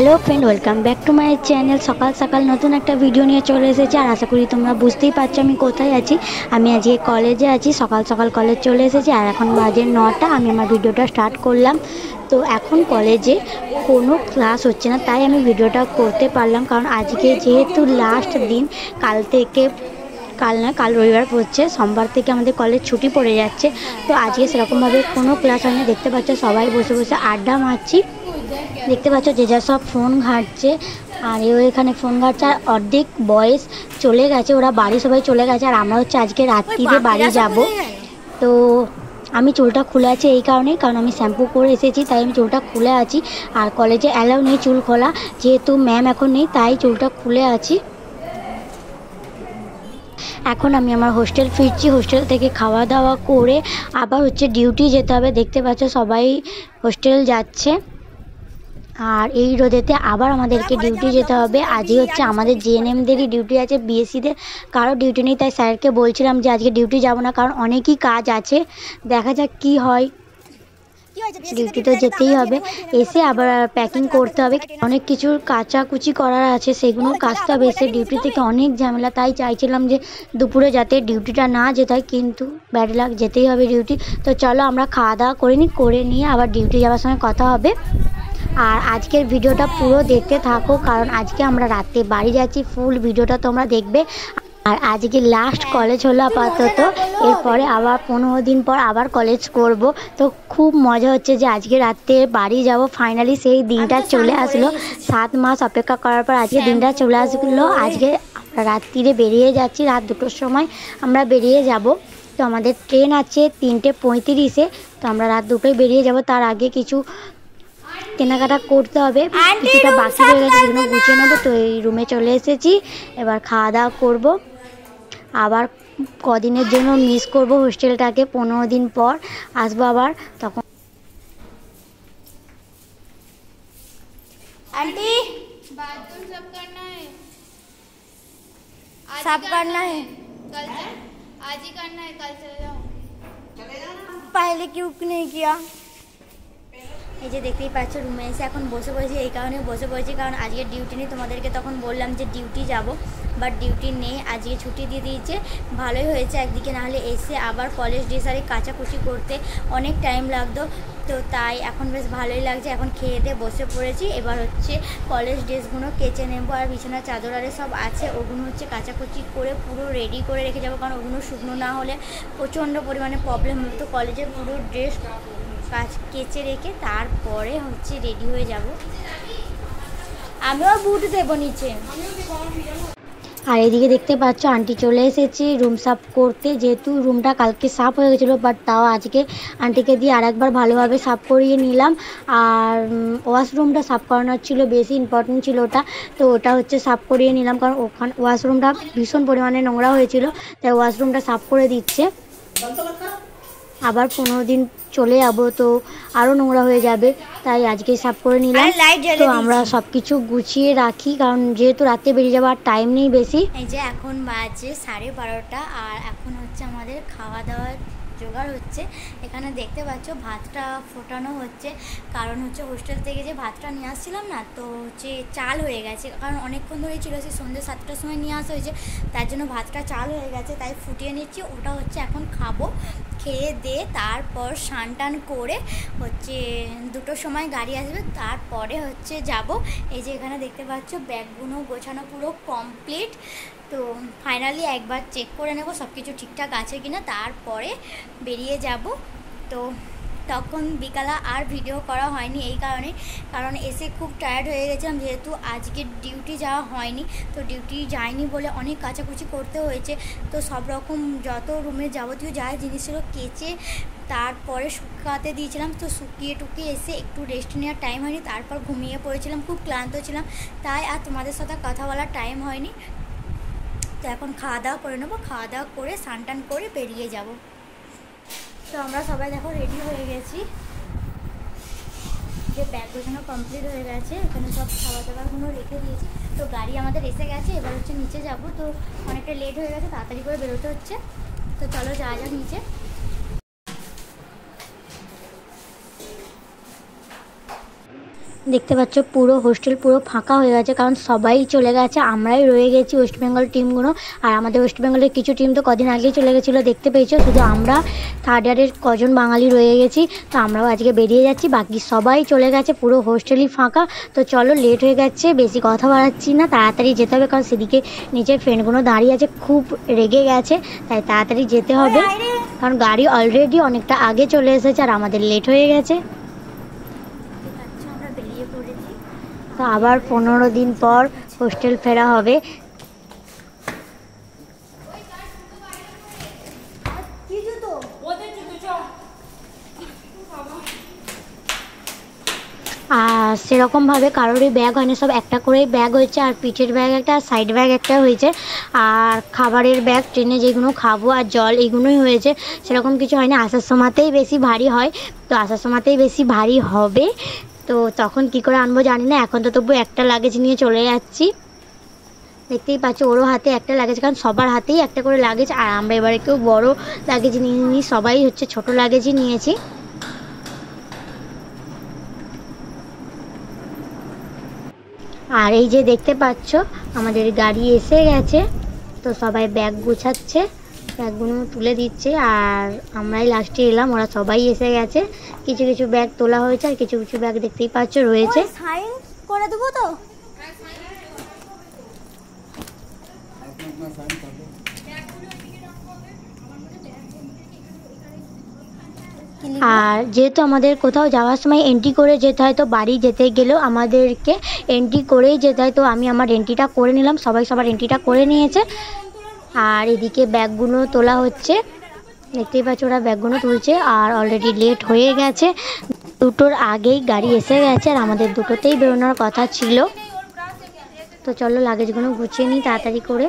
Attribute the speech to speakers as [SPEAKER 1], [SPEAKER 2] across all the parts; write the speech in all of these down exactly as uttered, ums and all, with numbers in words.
[SPEAKER 1] Hello friend welcome back to my channel. सकाल सकाल नतून एक भिडियो निये चले एसेछि और आशा करी तोमरा बुझतेई पारछो आमि कोथाय आछि। आमि आजके कलेजे आछि, सकाल सकाल कलेज चले एसेछि और एखन बाजे नटा। आमि आमार भिडियोटा स्टार्ट करलाम। तो एखन कलेजे कोनो क्लास होच्छे ना, ताई आमि भिडियोटा करते पारलाम, कारण आजके जेहेतु लास्ट दिन, काल थेके काल ना काल रविवार पड़ছে, सोमवार থেকে আমাদের কলেজ ছুটি পড়ে যাচ্ছে। তো আজকে সেরকমভাবে কোনো ক্লাস হয়নি। দেখতে পাচ্ছ সবাই বসে বসে আড্ডা মারছি। দেখতে পাচ্ছ যে যা সব ফোন ঘাঁটছে আর এও এখানে ফোন ঘাঁটছে। আর অর্ধেক বয়েস চলে গেছে, ওরা বাড়ি সবাই চলে গেছে আর আমরা হচ্ছে আজকে রাত্রিরে বাড়ি যাব। তো আমি চুলটা খুলে আছি এই কারণেই, কারণ আমি শ্যাম্পু করে এসেছি তাই আমি চুলটা খুলে আছি। আর কলেজে অ্যালাউ নেই চুল খোলা, যেহেতু ম্যাম এখন নেই তাই চুলটা খুলে আছি। এখন আমি আমার হোস্টেল ফিরছি। হোস্টেল থেকে খাওয়া দাওয়া করে আবার হচ্ছে ডিউটি যেতে হবে। দেখতে পাচ্ছ সবাই হোস্টেল যাচ্ছে আর এই রোদেতে আবার আমাদেরকে ডিউটি যেতে হবে। আজই হচ্ছে আমাদের জিএনএমদেরই ডিউটি আছে, বিএসসিদের কারো ডিউটি নেই। তাই স্যারকে বলছিলাম যে আজকে ডিউটি যাব না, কারণ অনেকই কাজ আছে, দেখা যাক কি হয়। ডিউটি তো যেতেই হবে। এসে আবার প্যাকিং করতে হবে, অনেক কিছুর কাচাকুচি করার আছে, সেগুলো কাচতে হবে। এসে ডিউটি থেকে অনেক ঝামেলা, তাই চাইছিলাম যে দুপুরে যাতে ডিউটিটা না যেতে হয়, কিন্তু ব্যাড লাক যেতেই হবে ডিউটি। তো চলো আমরা খাওয়া দাওয়া করে নিই, করে নিয়ে আবার ডিউটি যাওয়ার সময় কথা হবে। আর আজকের ভিডিওটা পুরো দেখতে থাকো, কারণ আজকে আমরা রাতে বাড়ি যাচ্ছি। ফুল ভিডিওটা তোমরা দেখবে। আর আজকে লাস্ট কলেজ হলো আপাতত, এরপরে আবার পনেরো দিন পর আবার কলেজ করব। তো খুব মজা হচ্ছে যে আজকে রাতে বাড়ি যাব। ফাইনালি সেই দিনটা চলে আসলো, সাত মাস অপেক্ষা করার পর আজকে দিনটা চলে আসলো। আজকে আমরা রাত্রিরে বেরিয়ে যাচ্ছি, রাত দুটোর সময় আমরা বেরিয়ে যাব। তো আমাদের ট্রেন আছে তিনটে পঁয়ত্রিশে, তো আমরা রাত দুটোয় বেরিয়ে যাব। তার আগে কিছু কেনাকাটা করতে হবে, কিছুটা বাকি রয়ে গেছে সেগুলো গুছিয়ে নেবো। তো এই রুমে চলে এসেছি, এবার খাওয়া দাওয়া করবো। আবার কদিনের জন্য মিস করব হোস্টেলটাকে, পনেরো দিন পর আসবো আবার। তখন
[SPEAKER 2] आंटी
[SPEAKER 3] बाथरूम सब करना है, आज
[SPEAKER 2] सब
[SPEAKER 3] ही
[SPEAKER 2] करना है।
[SPEAKER 3] कल से आज ही करना है, कल चले जाओ। चले जाना
[SPEAKER 2] पहले क्यों नहीं किया?
[SPEAKER 1] এই যে দেখতেই পাচ্ছ রুমে এসে এখন বসে পড়েছি। এই কারণে বসে পড়েছি কারণ আজকে ডিউটি নেই। তোমাদেরকে তখন বললাম যে ডিউটি যাব, বাট ডিউটি নেই, আজকে ছুটি দিয়ে দিয়েছে। ভালোই হয়েছে একদিকে, নাহলে এসে আবার কলেজ ড্রেস আর কাচাকুচি করতে অনেক টাইম লাগতো। তো তাই এখন বেশ ভালোই লাগছে। এখন খেয়ে দিয়ে বসে পড়েছি। এবার হচ্ছে কলেজ ড্রেসগুলো কেচে নেবো, আর বিছানার চাদর আরে সব আছে ওগুলো হচ্ছে কাচাকুচি করে পুরো রেডি করে রেখে যাবো, কারণ ওগুলো শুকনো না হলে প্রচণ্ড পরিমাণে প্রবলেম হবে। তো কলেজের পুরো ড্রেস কাজ কেচে রেখে তারপরে হচ্ছে রেডি হয়ে যাব। আমিও বুট দেবো নিচে। আর এদিকে দেখতে পাচ্ছ আন্টি চলে এসেছে রুম সাফ করতে, যেহেতু রুমটা কালকে সাফ হয়ে গেছিলো, বাট তাও আজকে আন্টিকে দিয়ে আর একবার ভালোভাবে সাফ করিয়ে নিলাম। আর ওয়াশরুমটা সাফ করানোর ছিল, বেশি ইম্পর্টেন্ট ছিল ওটা, তো ওটা হচ্ছে সাফ করিয়ে নিলাম, কারণ ওখানে ওয়াশরুমটা ভীষণ পরিমাণে নোংরা হয়েছিল, তাই ওয়াশরুমটা সাফ করে দিচ্ছে। আবার পনেরো দিন চলে যাবো, তো আরও নোংরা হয়ে যাবে, তাই আজকে সাফ করে নিলাম। তো আমরা সব কিছু গুছিয়ে রাখি, কারণ যেহেতু রাতে বেরিয়ে যাবো আর টাইম নেই বেশি। এই যে এখন বাজে সাড়ে বারোটা, আর এখন হচ্ছে আমাদের খাওয়া দাওয়ার জোগাড় হচ্ছে। এখানে দেখতে পাচ্ছ ভাতটা ফোটানো হচ্ছে, কারণ হচ্ছে হোস্টেল থেকে যে ভাতটা নিয়ে আসছিলাম না, তো হচ্ছে চাল হয়ে গেছে, কারণ অনেকক্ষণ ধরেই ছিল, সে সন্ধ্যে সাতটার সময় নিয়ে আসা হয়েছে, তার জন্য ভাতটা চাল হয়ে গেছে, তাই ফুটিয়ে নিচ্ছি। ওটা হচ্ছে এখন খাবো, খেয়ে দিয়ে তারপর স্নান টান করে হচ্ছে দুটোর সময় গাড়ি আসবে, তারপরে হচ্ছে যাব। এই যে এখানে দেখতে পাচ্ছ ব্যাগগুলো গোছানো পুরো কমপ্লিট। তো ফাইনালি একবার চেক করে নেব সব কিছু ঠিকঠাক আছে কিনা, তারপরে বেরিয়ে যাব। তো তখন বিকালে আর ভিডিও করা হয়নি এই কারণে, কারণ এসে খুব টায়ার্ড হয়ে গেছিলাম, যেহেতু আজকে ডিউটি যাওয়া হয়নি। তো ডিউটি যায়নি বলে অনেক কাচাকুচি করতে হয়েছে। তো সব রকম যত রুমে যাবতীয় যা জিনিস ছিল কেচে তারপরে শুকাতে দিয়েছিলাম। তো শুকিয়ে টুকিয়ে এসে একটু রেস্ট নেওয়ার টাইম হয়নি, তারপর ঘুমিয়ে পড়েছিলাম, খুব ক্লান্ত ছিলাম, তাই আর তোমাদের সাথে কথা বলার টাইম হয়নি। তো এখন খাওয়া দাওয়া করে নেবো, খাওয়া দাওয়া করে স্নান টান করে বেরিয়ে যাব। তো আমরা সবাই দেখো রেডি হয়ে গেছি, যে ব্যাগ গোছানো কমপ্লিট হয়ে গেছে, এখানে সব খাবার দাবারগুলো রেখে দিয়েছি। তো গাড়ি আমাদের এসে গেছে, এবার হচ্ছে নিচে যাব। তো অনেকটা লেট হয়ে গেছে, তাড়াতাড়ি করে বেরোতে হচ্ছে। তো চলো যাওয়া যাক নিচে। দেখতে পাচ্ছ পুরো হোস্টেল পুরো ফাঁকা হয়ে গেছে, কারণ সবাই চলে গেছে, আমরাই রয়ে গেছি ওয়েস্ট বেঙ্গল টিমগুলো। আর আমাদের ওয়েস্ট বেঙ্গলের কিছু টিম তো কদিন আগেই চলে গেছিলো, দেখতে পেয়েছো। শুধু আমরা থার্ড ইয়ারের কজন বাঙালি রয়ে গেছি, তো আমরাও আজকে বেরিয়ে যাচ্ছি, বাকি সবাই চলে গেছে, পুরো হোস্টেলই ফাঁকা। তো চলো, লেট হয়ে গেছে, বেশি কথা বাড়াচ্ছি না, তাড়াতাড়ি যেতে হবে, কারণ সেদিকে নিজের ফ্রেন্ডগুলো দাঁড়িয়ে আছে, খুব রেগে গেছে, তাই তাড়াতাড়ি যেতে হবে, কারণ গাড়ি অলরেডি অনেকটা আগে চলে এসেছে আর আমাদের লেট হয়ে গেছে। তো আবার পনেরো দিন পর হোস্টেল ফেরা হবে। আর সেরকমভাবে কারোরই ব্যাগ হয়নি, সব একটা করেই ব্যাগ হয়েছে, আর পিঠের ব্যাগ একটা আর সাইড ব্যাগ একটা হয়েছে, আর খাবারের ব্যাগ ট্রেনে যেগুলো খাবো আর জল এগুলোই হয়েছে, সেরকম কিছু হয়নি। আসার সময়তেই বেশি ভারী হয়, তো আসার সময়তেই বেশি ভারী হবে, তো তখন কি করে আনবো জানি না। এখন তো তবু একটা লাগেজ নিয়ে চলে যাচ্ছি, দেখতেই পাচ্ছ ওরও হাতে একটা লাগেজ, কারণ সবার হাতেই একটা করে লাগেজ, আর আমরা এবারে কেউ বড় লাগেজ নিয়ে নিই, সবাই হচ্ছে ছোট লাগেজই নিয়েছি। আর এই যে দেখতে পাচ্ছ আমাদের গাড়ি এসে গেছে, তো সবাই ব্যাগ গুছাচ্ছে, ব্যাগগুলো তুলে দিচ্ছে, আর আমরাই লাস্টে এলাম, ওরা সবাই এসে গেছে। কিছু কিছু ব্যাগ তোলা হয়েছে আর কিছু কিছু ব্যাগ দেখতেই পাচ্ছ রয়েছে।
[SPEAKER 2] সাইন করে দেবো তো।
[SPEAKER 1] আর যেহেতু আমাদের কোথাও যাওয়ার সময় এন্ট্রি করে যেতে হয়, তো বাড়ি যেতে গেলেও আমাদেরকে এন্ট্রি করেই যেতে হয়, তো আমি আমার এন্ট্রিটা করে নিলাম, সবাই সবার এন্ট্রিটা করে নিয়েছে। আর এদিকে ব্যাগগুলো তোলা হচ্ছে, দেখতেই পাচ্ছ ওরা ব্যাগগুলো তুলছে, আর অলরেডি লেট হয়ে গেছে, দুটোর আগেই গাড়ি এসে গেছে, আর আমাদের দুটোতেই বেরোনোর কথা ছিল। তো চলো লাগেজগুলো গুছিয়ে নিই তাড়াতাড়ি করে।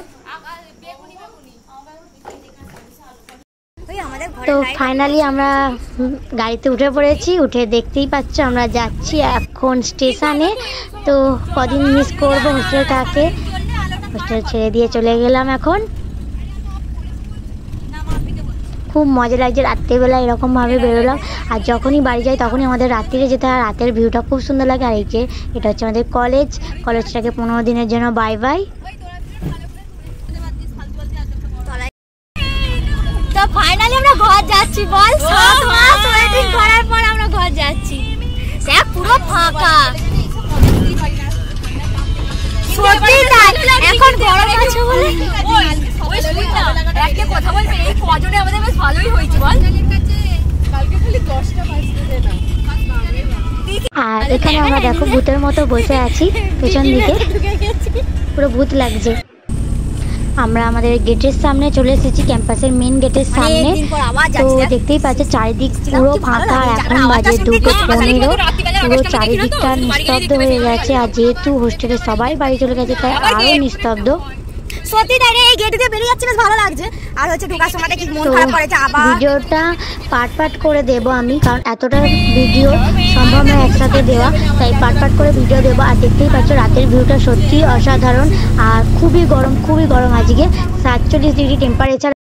[SPEAKER 1] তো ফাইনালি আমরা গাড়িতে উঠে পড়েছি, উঠে দেখতেই পাচ্ছ আমরা যাচ্ছি এখন স্টেশনে। তো কদিন মিস করবো হোস্টেলটাকে, হোস্টেল ছেড়ে দিয়ে চলে গেলাম এখন। খুব মজা লাগছে, রাত্রিবেলা এরকমভাবে বেরোলাম, আর যখনই বাড়ি যাই তখনই আমাদের রাত্রিরে যেতে হয়, রাতের ভিউটা খুব সুন্দর লাগে। আর এই যে এটা হচ্ছে আমাদের কলেজ, কলেজটাকে পনেরো দিনের জন্য বাই বাই।
[SPEAKER 2] তো ফাইনালি আমরা ঘর যাচ্ছি, বল সাত মাস ওয়েটিং করার পর আমরা ঘর যাচ্ছি, দেখ পুরো ফাঁকা, সত্যি তাই। এখন গরম আছে বলে ওই শুননা একটা কথা বলতে, এই কজনে আমাদের বেশ ভালোই হয়েছে বল, কালকে খালি দশটা বাজতে না।
[SPEAKER 1] আর এখানে আমরা দেখো ভূতের মতো বসে আছি, পেছন দিকে পুরো ভূত লাগছে। আমরা আমাদের গেটের সামনে চলে এসেছি, ক্যাম্পাসের মেন গেটের সামনে। তো দেখতেই পাচ্ছে চারিদিক পুরো ফাঁকা, এখন বাজে দুটো পনেরো, পুরো চারিদিকটা নিস্তব্ধ হয়ে গেছে, আর যেহেতু হোস্টেলে সবাই বাড়ি চলে গেছে তাই আরো নিস্তব্ধ।
[SPEAKER 2] সত্যি তাই রে, এই গেট দিয়ে বেরিয়ে যাচ্ছি বেশ ভালো লাগছে, আর হচ্ছে ঢোকার সময়টা কি মন খারাপ করেছে। আবার
[SPEAKER 1] ভিডিওটা পার্ট পার্ট করে দেবো আমি, কারণ এতটা ভিডিও সম্ভব নয় একসাথে দেওয়া, তাই পার্ট পার্ট করে ভিডিও দেবো। আর দেখতেই পাচ্ছ রাতের ভিউটা সত্যি অসাধারণ, আর খুবই গরম, খুবই গরম, আজকে সাতচল্লিশ ডিগ্রি টেম্পারেচার।